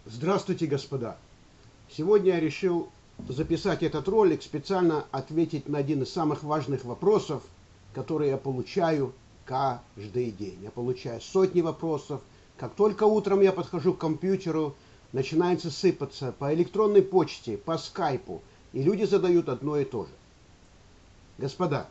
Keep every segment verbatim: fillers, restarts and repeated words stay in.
Здравствуйте, господа! Сегодня я решил записать этот ролик, специально ответить на один из самых важных вопросов, которые я получаю каждый день. Я получаю сотни вопросов. Как только утром я подхожу к компьютеру, начинается сыпаться по электронной почте, по скайпу, и люди задают одно и то же. Господа,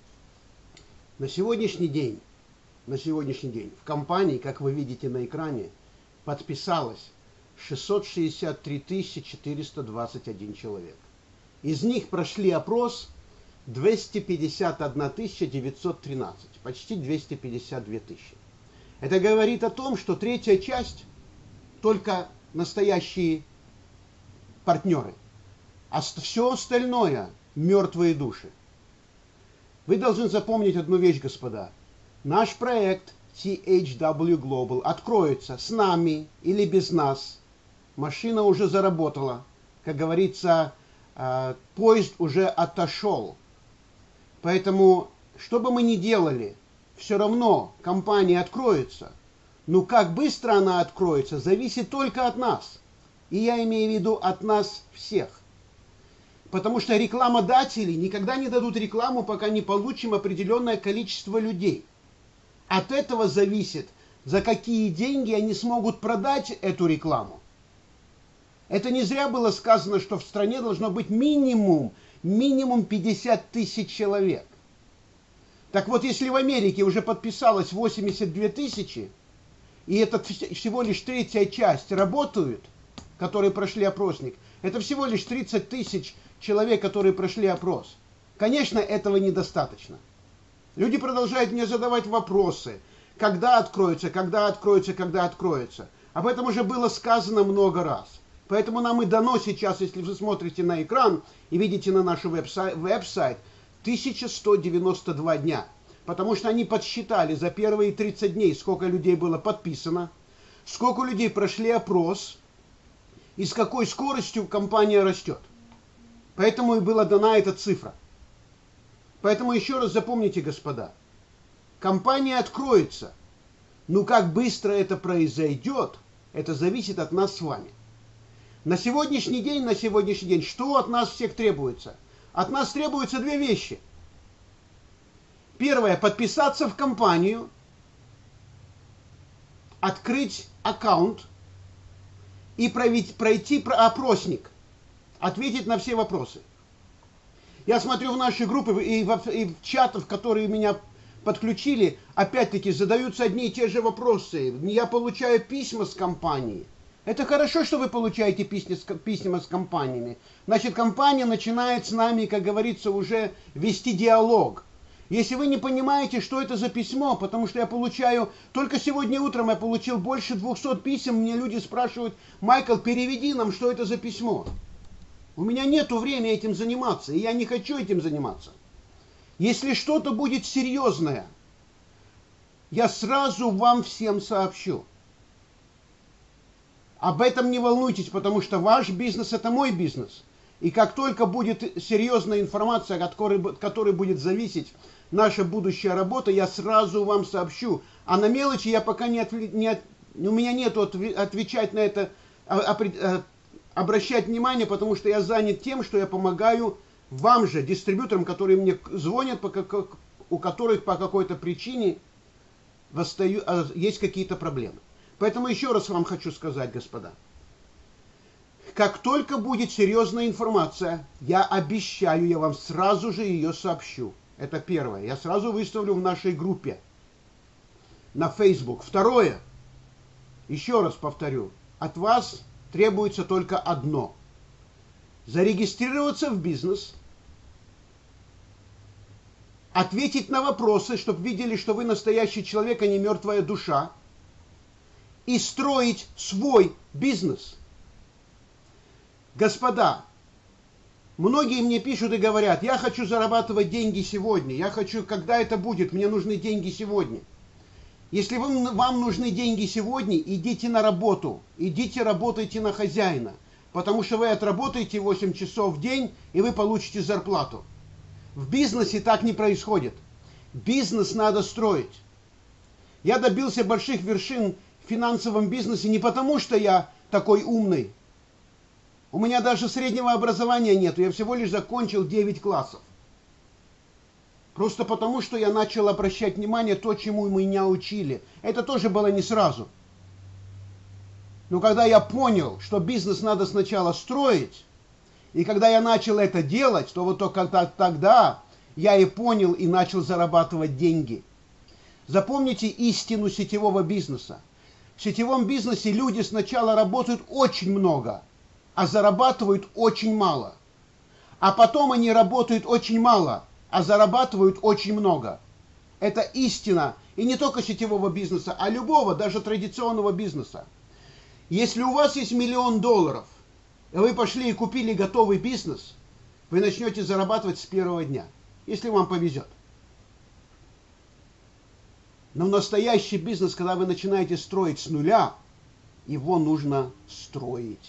на сегодняшний день, на сегодняшний день в компании, как вы видите на экране, подписалось шестьсот шестьдесят три тысячи четыреста двадцать один человек. Из них прошли опрос двести пятьдесят одна тысяча девятьсот тринадцать, почти двести пятьдесят две тысячи. Это говорит о том, что третья часть только настоящие партнеры, а все остальное мертвые души. Вы должны запомнить одну вещь, господа. Наш проект ти эйч дабл ю Global откроется с нами или без нас. Машина уже заработала. Как говорится, поезд уже отошел. Поэтому, что бы мы ни делали, все равно компания откроется. Но как быстро она откроется, зависит только от нас. И я имею в виду от нас всех. Потому что рекламодатели никогда не дадут рекламу, пока не получим определенное количество людей. От этого зависит, за какие деньги они смогут продать эту рекламу. Это не зря было сказано, что в стране должно быть минимум, минимум пятьдесят тысяч человек. Так вот, если в Америке уже подписалось восемьдесят две тысячи, и это всего лишь третья часть работают, которые прошли опросник, это всего лишь тридцать тысяч человек, которые прошли опрос. Конечно, этого недостаточно. Люди продолжают мне задавать вопросы. Когда откроется, когда откроется, когда откроется. Об этом уже было сказано много раз. Поэтому нам и дано сейчас, если вы смотрите на экран и видите на наш веб-сайт, веб-сайт тысяча сто девяносто два дня. Потому что они подсчитали за первые тридцать дней, сколько людей было подписано, сколько людей прошли опрос и с какой скоростью компания растет. Поэтому и была дана эта цифра. Поэтому еще раз запомните, господа, компания откроется, но как быстро это произойдет, это зависит от нас с вами. На сегодняшний день, на сегодняшний день, что от нас всех требуется? От нас требуются две вещи. Первое, подписаться в компанию, открыть аккаунт и пройти опросник, ответить на все вопросы. Я смотрю в наши группы и в, и в чатах, которые меня подключили, опять-таки задаются одни и те же вопросы. Я получаю письма с компании. Это хорошо, что вы получаете письма с, письма с компаниями. Значит, компания начинает с нами, как говорится, уже вести диалог. Если вы не понимаете, что это за письмо, потому что я получаю, только сегодня утром я получил больше двухсот писем, мне люди спрашивают: Майкл, переведи нам, что это за письмо. У меня нет времени этим заниматься, и я не хочу этим заниматься. Если что-то будет серьезное, я сразу вам всем сообщу. Об этом не волнуйтесь, потому что ваш бизнес – это мой бизнес. И как только будет серьезная информация, от которой, от которой будет зависеть наша будущая работа, я сразу вам сообщу. А на мелочи я пока не, отв... не от... у меня нет отвечать на это, обращать внимание, потому что я занят тем, что я помогаю вам же, дистрибьюторам, которые мне звонят, у которых по какой-то причине восстаю, есть какие-то проблемы. Поэтому еще раз вам хочу сказать, господа, как только будет серьезная информация, я обещаю, я вам сразу же ее сообщу. Это первое. Я сразу выставлю в нашей группе на Facebook. Второе, еще раз повторю, от вас требуется только одно. Зарегистрироваться в бизнес, ответить на вопросы, чтобы видели, что вы настоящий человек, а не мертвая душа, и строить свой бизнес. Господа, многие мне пишут и говорят: я хочу зарабатывать деньги сегодня, я хочу, когда это будет, мне нужны деньги сегодня. Если вам, вам нужны деньги сегодня, идите на работу, идите работайте на хозяина, потому что вы отработаете восемь часов в день, и вы получите зарплату. В бизнесе так не происходит. Бизнес надо строить. Я добился больших вершин в финансовом бизнесе не потому, что я такой умный. У меня даже среднего образования нету, я всего лишь закончил девять классов. Просто потому, что я начал обращать внимание на то, чему меня учили. Это тоже было не сразу. Но когда я понял, что бизнес надо сначала строить, и когда я начал это делать, то вот только тогда я и понял и начал зарабатывать деньги. Запомните истину сетевого бизнеса. В сетевом бизнесе люди сначала работают очень много, а зарабатывают очень мало. А потом они работают очень мало, а зарабатывают очень много. Это истина, и не только сетевого бизнеса, а любого, даже традиционного бизнеса. Если у вас есть миллион долларов, и вы пошли и купили готовый бизнес, вы начнете зарабатывать с первого дня, если вам повезет. Но настоящий бизнес, когда вы начинаете строить с нуля, его нужно строить.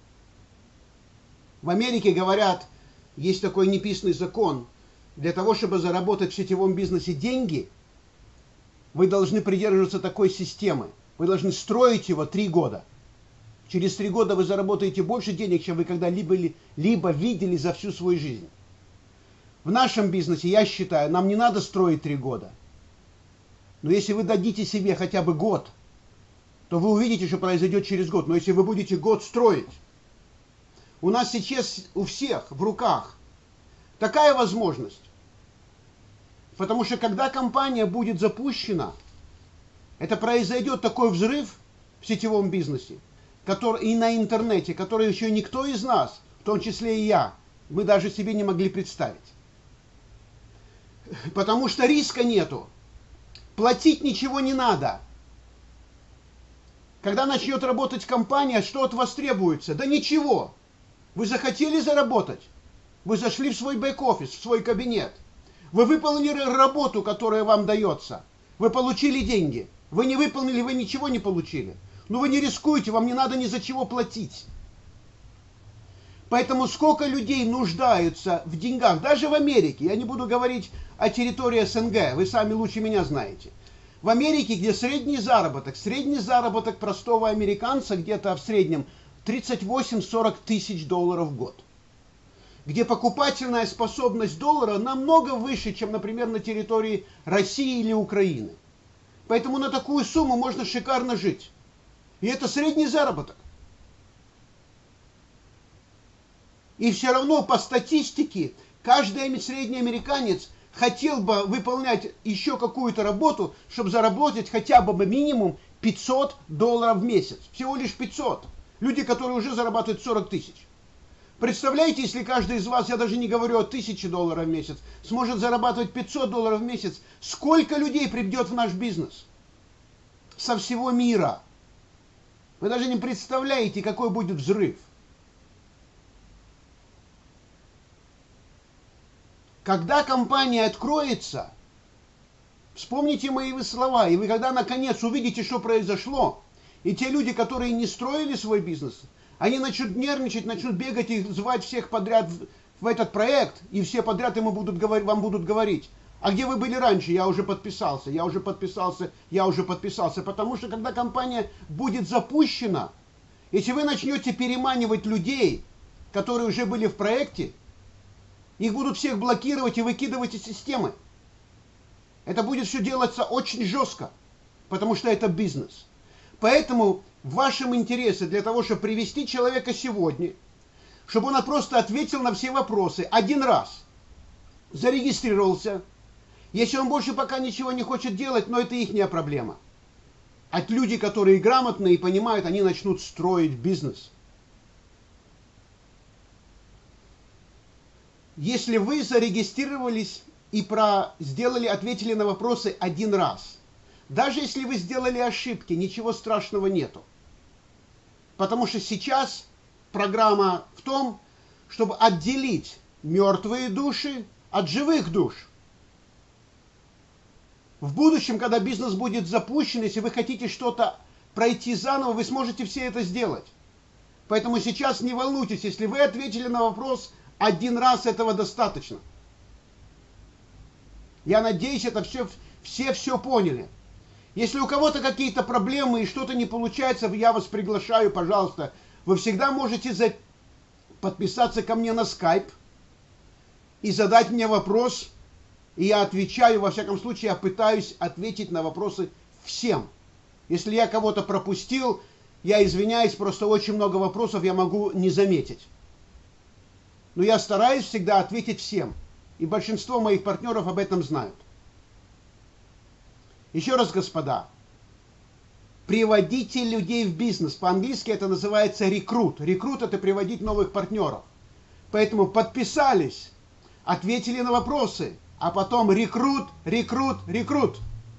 В Америке говорят, есть такой неписанный закон, для того, чтобы заработать в сетевом бизнесе деньги, вы должны придерживаться такой системы. Вы должны строить его три года. Через три года вы заработаете больше денег, чем вы когда-либо либо видели за всю свою жизнь. В нашем бизнесе, я считаю, нам не надо строить три года. Но если вы дадите себе хотя бы год, то вы увидите, что произойдет через год. Но если вы будете год строить, у нас сейчас у всех в руках такая возможность. Потому что когда компания будет запущена, это произойдет такой взрыв в сетевом бизнесе, который, и на интернете, который еще никто из нас, в том числе и я, мы даже себе не могли представить. Потому что риска нету. Платить ничего не надо. Когда начнет работать компания, что от вас требуется? Да ничего. Вы захотели заработать? Вы зашли в свой бэк-офис, в свой кабинет. Вы выполнили работу, которая вам дается. Вы получили деньги. Вы не выполнили, вы ничего не получили. Но вы не рискуете, вам не надо ни за чего платить. Поэтому сколько людей нуждаются в деньгах, даже в Америке, я не буду говорить о территории эс эн гэ, вы сами лучше меня знаете. В Америке, где средний заработок, средний заработок простого американца где-то в среднем тридцать восемь - сорок тысяч долларов в год. Где покупательная способность доллара намного выше, чем, например, на территории России или Украины. Поэтому на такую сумму можно шикарно жить. И это средний заработок. И все равно по статистике каждый средний американец хотел бы выполнять еще какую-то работу, чтобы заработать хотя бы минимум пятьсот долларов в месяц. Всего лишь пятьсот. Люди, которые уже зарабатывают сорок тысяч. Представляете, если каждый из вас, я даже не говорю о тысяче долларов в месяц, сможет зарабатывать пятьсот долларов в месяц, сколько людей придет в наш бизнес? Со всего мира. Вы даже не представляете, какой будет взрыв. Когда компания откроется, вспомните мои слова, и вы когда наконец увидите, что произошло, и те люди, которые не строили свой бизнес, они начнут нервничать, начнут бегать и звать всех подряд в, в этот проект, и все подряд ему будут говорить, вам будут говорить, а где вы были раньше? Я уже подписался, я уже подписался, я уже подписался. Потому что когда компания будет запущена, если вы начнете переманивать людей, которые уже были в проекте, их будут всех блокировать и выкидывать из системы. Это будет все делаться очень жестко, потому что это бизнес. Поэтому в вашем интересе для того, чтобы привести человека сегодня, чтобы он просто ответил на все вопросы один раз, зарегистрировался. Если он больше пока ничего не хочет делать, но это ихняя проблема. А люди, которые грамотные и понимают, они начнут строить бизнес. Если вы зарегистрировались и про... сделали, ответили на вопросы один раз, даже если вы сделали ошибки, ничего страшного нету. Потому что сейчас программа в том, чтобы отделить мертвые души от живых душ. В будущем, когда бизнес будет запущен, если вы хотите что-то пройти заново, вы сможете все это сделать. Поэтому сейчас не волнуйтесь, если вы ответили на вопрос один раз, этого достаточно. Я надеюсь, это все, все все поняли. Если у кого-то какие-то проблемы и что-то не получается, я вас приглашаю, пожалуйста. Вы всегда можете за... подписаться ко мне на скайп и задать мне вопрос. И я отвечаю, во всяком случае, я пытаюсь ответить на вопросы всем. Если я кого-то пропустил, я извиняюсь, просто очень много вопросов я могу не заметить. Но я стараюсь всегда ответить всем. И большинство моих партнеров об этом знают. Еще раз, господа, приводите людей в бизнес. По-английски это называется рекрут. Рекрут – это приводить новых партнеров. Поэтому подписались, ответили на вопросы, а потом рекрут, рекрут, рекрут.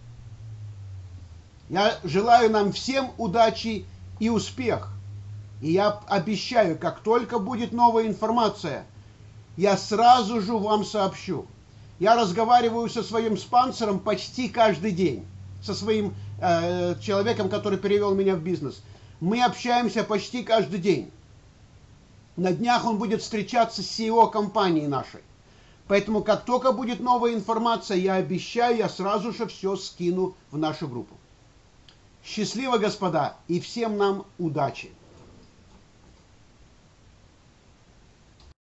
Я желаю нам всем удачи и успех. И я обещаю, как только будет новая информация, я сразу же вам сообщу. Я разговариваю со своим спонсором почти каждый день, со своим э, человеком, который перевел меня в бизнес. Мы общаемся почти каждый день. На днях он будет встречаться с си и о компании нашей. Поэтому, как только будет новая информация, я обещаю, я сразу же все скину в нашу группу. Счастливо, господа, и всем нам удачи!